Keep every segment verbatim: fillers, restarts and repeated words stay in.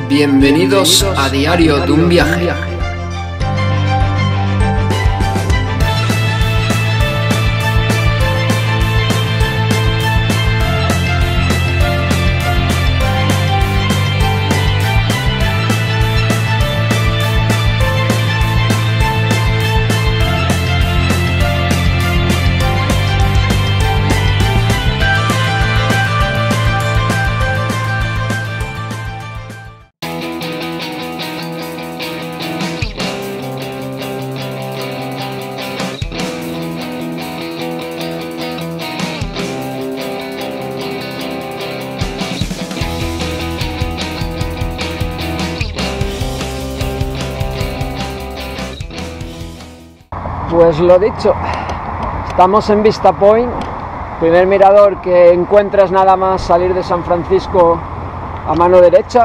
Bienvenidos a Diario de un Viaje. Pues lo dicho, estamos en Vista Point, primer mirador que encuentras nada más salir de San Francisco a mano derecha,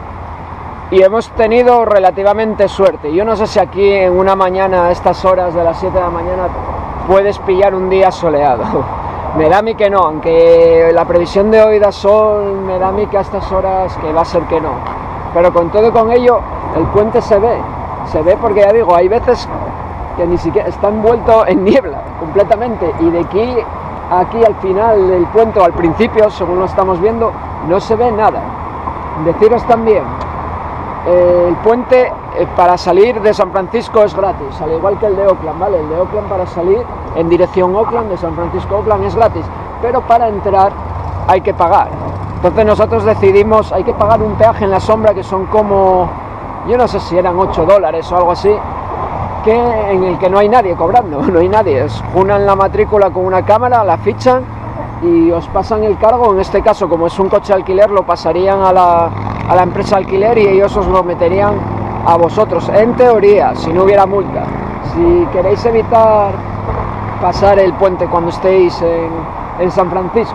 y hemos tenido relativamente suerte. Yo no sé si aquí en una mañana, a estas horas de las siete de la mañana, puedes pillar un día soleado. Me da a mí que no, aunque la previsión de hoy da sol, me da a mí que a estas horas que va a ser que no. Pero con todo y con ello, el puente se ve, se ve porque ya digo, hay veces que ni siquiera está envuelto en niebla completamente, y de aquí a aquí al final del puente, o al principio, según lo estamos viendo, no se ve nada. Deciros también, eh, el puente eh, para salir de San Francisco es gratis, al igual que el de Oakland, ¿vale? El de Oakland para salir en dirección Oakland, de San Francisco a Oakland, es gratis, pero para entrar hay que pagar. Entonces nosotros decidimos, hay que pagar un peaje en la sombra que son como, yo no sé si eran ocho dólares o algo así, que en el que no hay nadie cobrando, no hay nadie, es unan la matrícula con una cámara, la fichan y os pasan el cargo. En este caso, como es un coche de alquiler, lo pasarían a la, a la empresa de alquiler y ellos os lo meterían a vosotros, en teoría, si no hubiera multa. Si queréis evitar pasar el puente cuando estéis en, en San Francisco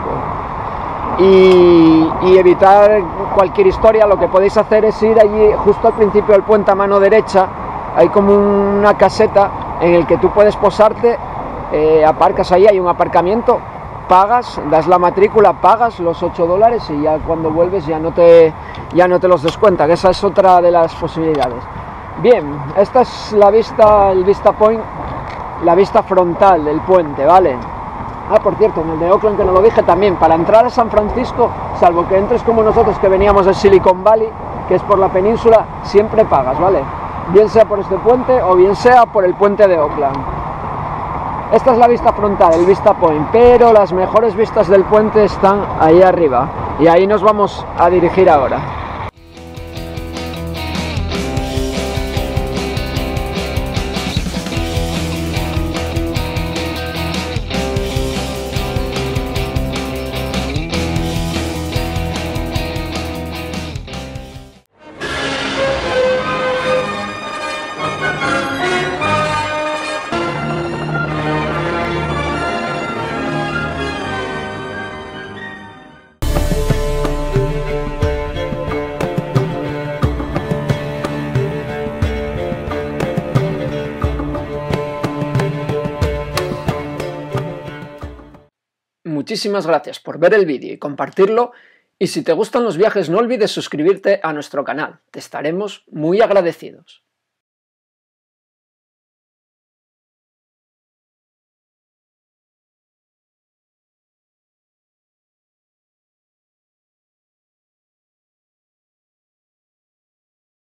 y, y evitar cualquier historia, lo que podéis hacer es ir allí justo al principio del puente a mano derecha. Hay como una caseta en el que tú puedes posarte, eh, aparcas ahí, hay un aparcamiento, pagas, das la matrícula, pagas los ocho dólares y ya cuando vuelves ya no te, ya no te los descuentan. Esa es otra de las posibilidades. Bien, esta es la vista, el Vista Point, la vista frontal del puente, ¿vale? Ah, por cierto, en el de Oakland, que no lo dije también, para entrar a San Francisco, salvo que entres como nosotros que veníamos de Silicon Valley, que es por la península, siempre pagas, ¿vale? Bien sea por este puente o bien sea por el puente de Oakland. Esta es la vista frontal, el Vista Point, pero las mejores vistas del puente están ahí arriba y ahí nos vamos a dirigir ahora. Muchísimas gracias por ver el vídeo y compartirlo, y si te gustan los viajes no olvides suscribirte a nuestro canal, te estaremos muy agradecidos.